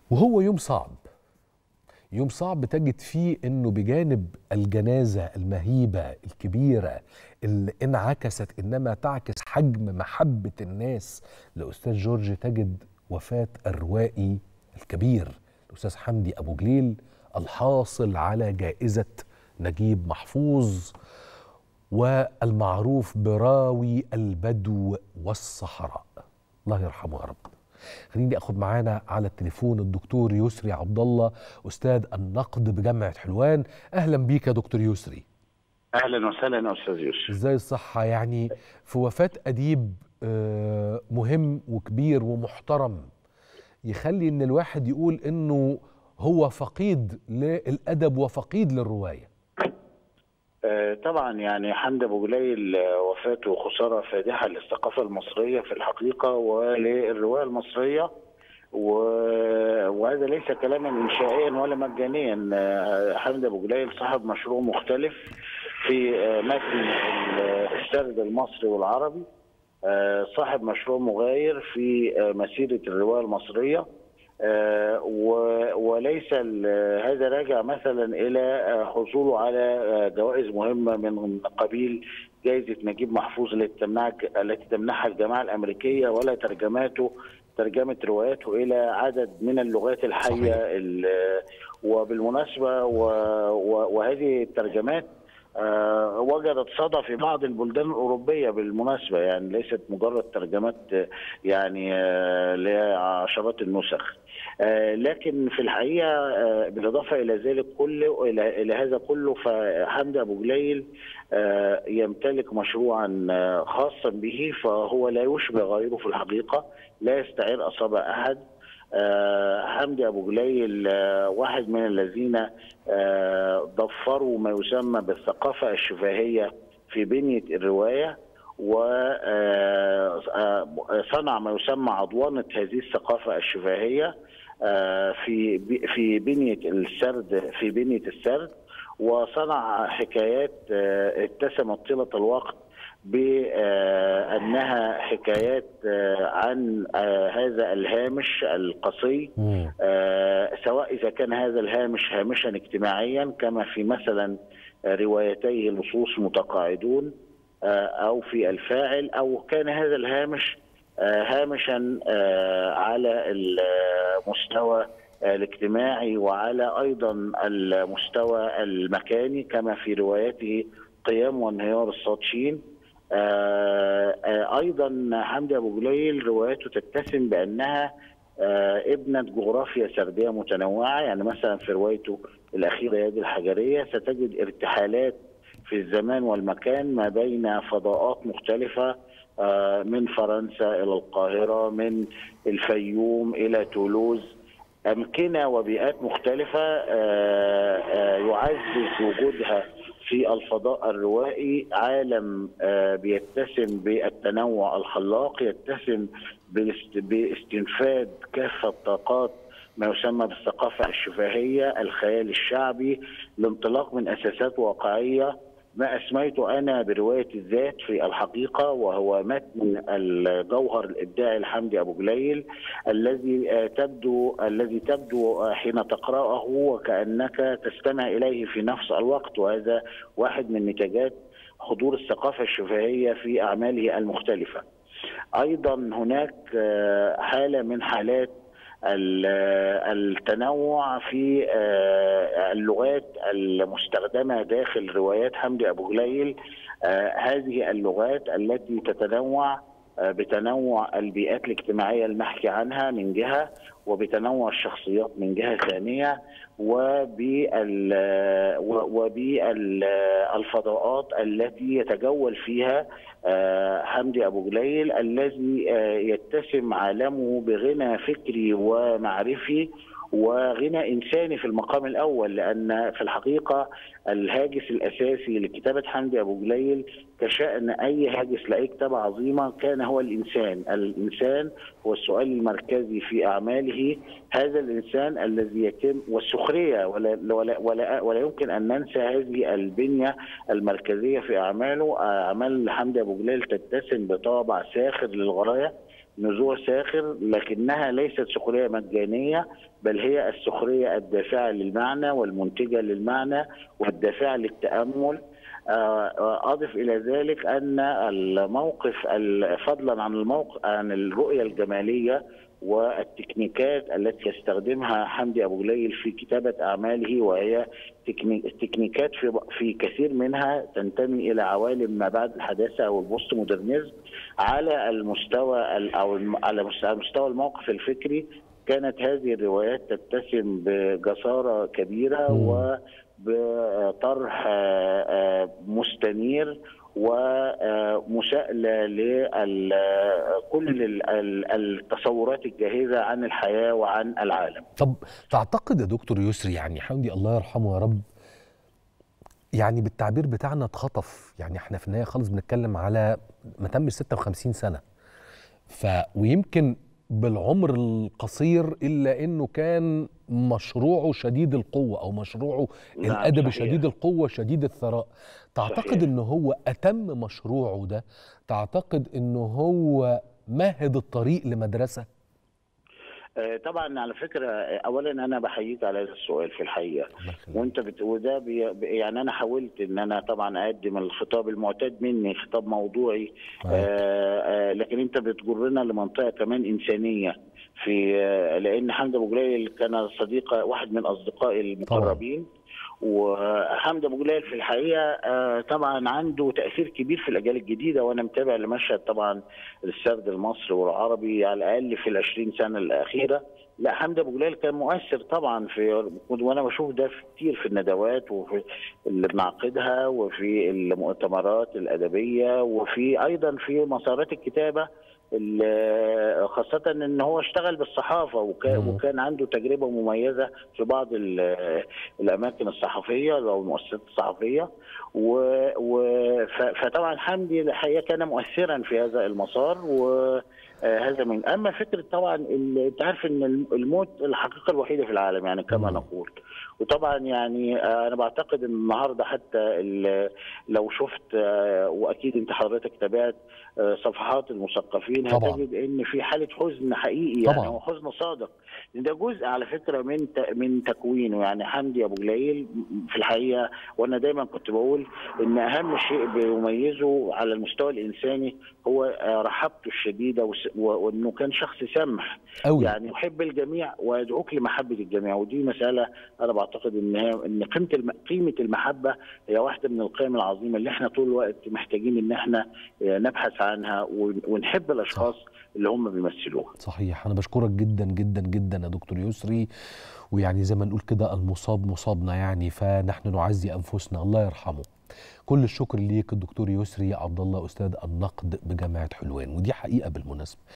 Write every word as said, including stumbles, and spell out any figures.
وهو يوم صعب، يوم صعب تجد فيه انه بجانب الجنازة المهيبة الكبيرة اللي انعكست انما تعكس حجم محبة الناس لأستاذ جورج، تجد وفاة الروائي الكبير الأستاذ حمدي أبو جليل الحاصل على جائزة نجيب محفوظ والمعروف براوي البدو والصحراء. الله يرحمه يا رب. خليني اخد معانا على التليفون الدكتور يسري عبد الله، استاذ النقد بجامعه حلوان. اهلا بيك يا دكتور يسري. اهلا وسهلا يا استاذ يوسف. ازاي الصحه؟ يعني في وفاه اديب مهم وكبير ومحترم يخلي ان الواحد يقول انه هو فقيد للادب وفقيد للروايه. طبعا يعني حمدي ابو جليل وفاته خساره فادحه للثقافه المصريه في الحقيقه وللروايه المصريه، وهذا ليس كلاما انشائيا ولا مجانيا. حمدي ابو جليل صاحب مشروع مختلف في متن السرد المصري والعربي، صاحب مشروع مغاير في مسيره الروايه المصريه، آه وليس هذا راجع مثلا الى حصوله على جوائز مهمه من قبيل جائزه نجيب محفوظ التي تمنحها التي تمنحها الجامعه الامريكيه، ولا ترجماته ترجمه رواياته الى عدد من اللغات الحيه. وبالمناسبه وهذه الترجمات آه وجدت صدى في بعض البلدان الأوروبية بالمناسبة، يعني ليست مجرد ترجمات يعني آه لعشرات النسخ، آه لكن في الحقيقة آه بالإضافة إلى ذلك كله إلى, إلى هذا كله، فحمدي أبو جليل آه يمتلك مشروعا آه خاصا به، فهو لا يشبه غيره في الحقيقة، لا يستعير أصابع أحد. آه حمدي أبو جليل آه واحد من الذين آه ضفروا ما يسمى بالثقافة الشفاهية في بنية الرواية، وصنع ما يسمى عضوانة هذه الثقافة الشفاهية آه في في بنية السرد في بنية السرد وصنع حكايات آه اتسمت طيلة الوقت بأنها حكايات عن هذا الهامش القصي، سواء إذا كان هذا الهامش هامشا اجتماعيا كما في مثلا روايتيه لصوص متقاعدون أو في الفاعل، أو كان هذا الهامش هامشا على المستوى الاجتماعي وعلى أيضا المستوى المكاني كما في روايته قيام وانهيار الساطشين. آه آه ايضا حمدي ابو جليل رواياته تتسم بانها آه ابنه جغرافيا سرديه متنوعه، يعني مثلا في روايته الاخيره يد الحجريه ستجد ارتحالات في الزمان والمكان ما بين فضاءات مختلفه، آه من فرنسا الى القاهره، من الفيوم الى تولوز، امكنه وبيئات مختلفه آه آه يعزز وجودها في الفضاء الروائي عالم بيتسم بالتنوع الخلاق، يتسم باستنفاد كافة طاقات ما يسمى بالثقافة الشفاهية، الخيال الشعبي، الانطلاق من أساسات واقعية، ما أسميته أنا برواية الذات في الحقيقة، وهو متن الجوهر الإبداعي لحمدي أبو جليل الذي تبدو الذي تبدو حين تقرأه وكأنك تستمع إليه في نفس الوقت، وهذا واحد من نتاجات حضور الثقافة الشفاهية في أعماله المختلفة. أيضا هناك حالة من حالات التنوع في اللغات المستخدمة داخل روايات حمدي أبو جليل، هذه اللغات التي تتنوع بتنوع البيئات الاجتماعية المحكي عنها من جهة، وبتنوع الشخصيات من جهة ثانية، وبالفضاءات التي يتجول فيها حمدي أبو جليل الذي يتسم عالمه بغنى فكري ومعرفي وغنى إنساني في المقام الأول، لأن في الحقيقة الهاجس الأساسي لكتابة حمدي أبو جليل كشأن أي هاجس لأي كتابة عظيمة كان هو الإنسان. الإنسان هو السؤال المركزي في أعماله، هذا الإنسان الذي يتم والسخرية، ولا, ولا, ولا, ولا يمكن أن ننسى هذه البنية المركزية في أعماله. أعمال حمدي أبو جليل تتسم بطابع ساخر للغاية، نزوع ساخر، لكنها ليست سخرية مجانية، بل هي السخرية الدافعة للمعنى والمنتجة للمعنى والدافعة للتأمل. أضف إلى ذلك أن الموقف فضلا عن الموقف عن الرؤية الجمالية والتكنيكات التي يستخدمها حمدي أبو جليل في كتابة أعماله، وهي تكنيكات في في كثير منها تنتمي إلى عوالم ما بعد الحداثة أو البوست مودرنيزم، على المستوى أو على مستوى الموقف الفكري كانت هذه الروايات تتسم بجسارة كبيرة وبطرح مستنير ومساءلة لكل التصورات الجاهزة عن الحياة وعن العالم. طب تعتقد يا دكتور يسري، يعني حمدي الله يرحمه يا رب، يعني بالتعبير بتاعنا اتخطف، يعني احنا في النهاية خالص بنتكلم على ما تم ستة وخمسين سنة، ف ويمكن بالعمر القصير إلا أنه كان مشروعه شديد القوة أو مشروعه الأدبي شديد القوة شديد الثراء. تعتقد صحيح. أنه هو أتم مشروعه ده؟ تعتقد أنه هو مهد الطريق لمدرسة؟ طبعا على فكره، اولا انا بحييك على هذا السؤال في الحقيقه، وانت بت... وده بي... يعني انا حاولت ان انا طبعا اقدم الخطاب المعتاد مني، خطاب موضوعي، آه آه لكن انت بتجرنا لمنطقه كمان انسانيه، في آه لان حمدي ابو جليل كان صديق واحد من اصدقائي المقربين طبعا. وحمدي ابو جليل في الحقيقه طبعا عنده تاثير كبير في الاجيال الجديده، وانا متابع لمشهد طبعا السرد المصري والعربي على الاقل في العشرين سنه الاخيره. لا، حمدي ابو جليل كان مؤثر طبعا في، وانا بشوف ده كتير في الندوات وفي اللي بنعقدها وفي المؤتمرات الادبيه وفي ايضا في مسارات الكتابه، خاصة ان هو اشتغل بالصحافة وكان, وكان عنده تجربة مميزة في بعض الاماكن الصحفية او المؤسسات الصحفية، فطبعا حمدي الحقيقة كان مؤثرا في هذا المسار. وهذا من اما فكرة طبعا انت عارف ان الموت الحقيقة الوحيدة في العالم يعني كما نقول، وطبعا يعني انا بعتقد ان النهارده حتى لو شفت، واكيد انت حضرتك تابعت صفحات المثقفين، هتجد ان في حاله حزن حقيقي يعني، هو حزن صادق، ده جزء على فكره من من تكوينه. يعني حمدي ابو جليل في الحقيقه، وانا دايما كنت بقول ان اهم شيء بيميزه على المستوى الانساني هو رحابته الشديده، وانه كان شخص سمح أوي. يعني يحب الجميع ويدعوك لمحبه الجميع، ودي مساله انا بعتقد ان ان قيمه قيمه المحبه هي واحده من القيم العظيمه اللي احنا طول الوقت محتاجين ان احنا نبحث عنها ونحب الاشخاص صح. اللي هم بيمثلوها. صحيح. انا بشكرك جدا جدا جدا يا دكتور يسري، ويعني زي ما نقول كده المصاب مصابنا يعني، فنحن نعزي انفسنا، الله يرحمه. كل الشكر ليك الدكتور يسري عبد الله، استاذ النقد بجامعه حلوان، ودي حقيقه بالمناسبه.